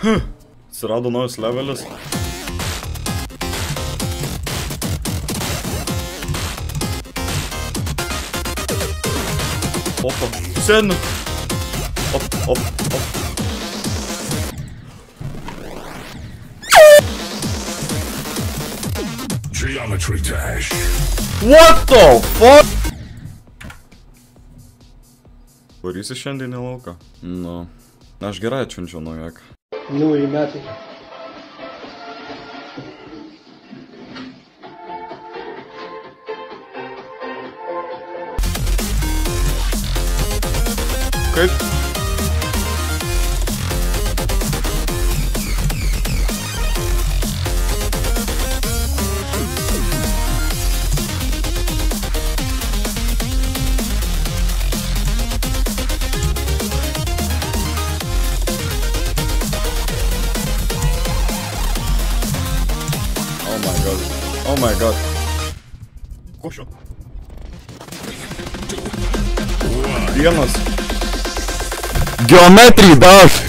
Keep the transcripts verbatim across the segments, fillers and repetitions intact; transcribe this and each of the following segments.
Atsirado naujas levelis. Opa, sėdinu. Op, op, op. Geometry dash. What the fuck? Varysi šiandien į lauką? Nu, aš gerai atšvenčiau naujaką. Nu, į metai. Kaip? Oh my god. Oh my god. Košio. Vienas. Geometry dash.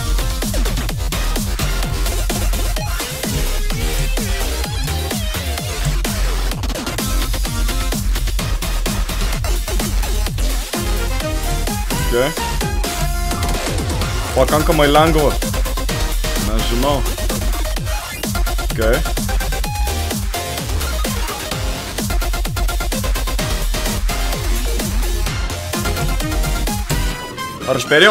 Okay. Pakankamai lengva. Nežinau. Okay. Ar aš perėjau?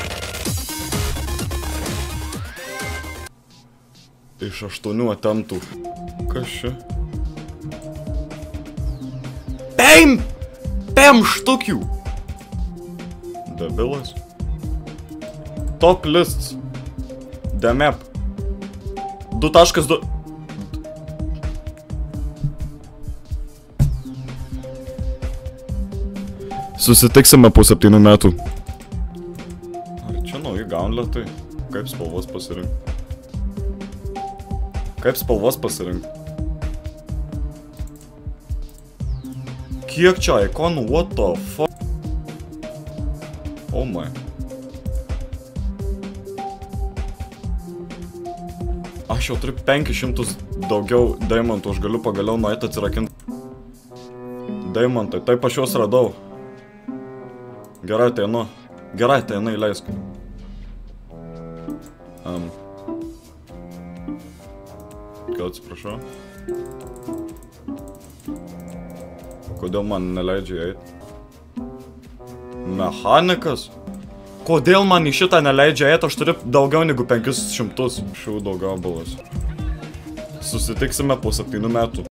Iš aštuonių attemptų. Kas čia? Pem! Pem štukių! Debilas. Top lists. The map. du taškas du. Susitiksime po septynių metų. Nauji gauntletai. Kaip spalvos pasirinkti? Kaip spalvos pasirinkti? Kiek čia ikonų? What the fuck? Oh my. Aš jau turiu penkis šimtus daugiau daimantų. Aš galiu pagaliau nueiti atsirakinti. Daimantai. Taip aš juos radau. Gerai, tai einu. Gerai, tai einu įleisk. Um. Gal atsiprašau? Kodėl man neleidžia eiti? Mechanikas? Kodėl man į šitą neleidžia eiti? Aš turiu daugiau negu penkis šimtus. Šių daugiau bulas. Susitiksime po septynių metų.